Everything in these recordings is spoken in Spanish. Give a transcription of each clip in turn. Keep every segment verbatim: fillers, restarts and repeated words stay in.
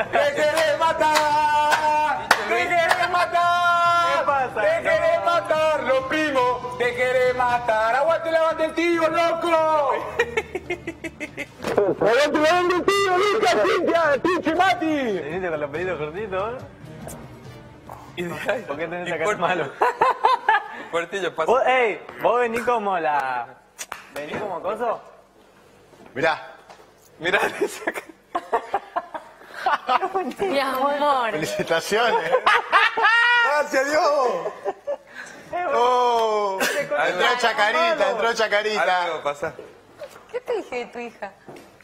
¡Te querés matar! ¡Te querés matar! ¿Qué pasa? ¡Te querés matar, los primos! ¡Te querés matar! ¡Aguante la banda del tío, loco! ¡Aguante la banda del tío, Lucas! ¡Cintia! ¡Pinche Mati! Veniste con los pelitos cortitos, ¿eh? Y de ahí, ¿Por qué tenés y esa cara fuerte- malo? Fuertillo, pasa. Vos, ey, vos venís como la... ¿Venís como coso? Mirá, Mirá esa cara. Mi amor. felicitaciones. ¡Gracias, Dios! Oh, entró Chacarita, entró Chacarita. Algo va a pasar. ¿Qué te dije de tu hija?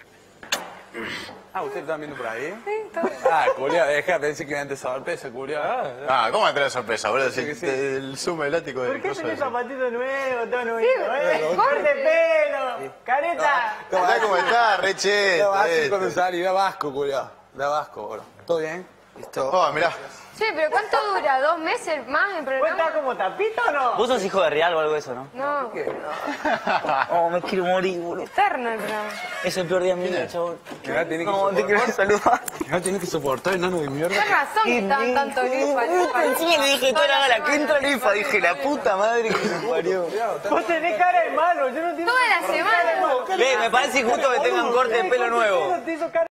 Ah, ¿ustedes están viendo por ahí? Sí, todo. Ah, culiao, deja, pensé que antes sorpresa, culiao. Ah, Ah, ¿cómo entró de sorpresa, boludo? Si que sí. te- el zoom elático del ¿Por qué coso tenés ese. zapatitos nuevos, todo nuevo? Sí, ¿Eh? corte. ¡Corte pelo! ¡Careta! Mirá cómo está, re da cheto. vasco esto. cuando salí, da vasco, culiao. Da vasco, bro. ¿Todo bien? Listo. Oh, mirá. Che, pero ¿cuánto dura? ¿Dos meses más en ¿Vos estás programa? como tapito o no? Vos sos hijo de Real o algo de eso, ¿no? No, Oh, me quiero morir, boludo. eterno el programa. Es el peor día de mi vida, chabón. Mirá, tenés que No, te quiero soportar. saludar. Mirá, tenés que soportar, enano de mierda. Tienes razón que estaban tanto lifa, lifa. Encima le dije, toda la gala, que entra lifa. Dije, la puta madre que me parió. Vos tenés cara de malo, yo no entiendo... Toda la semana. Ve, me parece injusto que tengan corte de pelo nuevo. Te hizo cara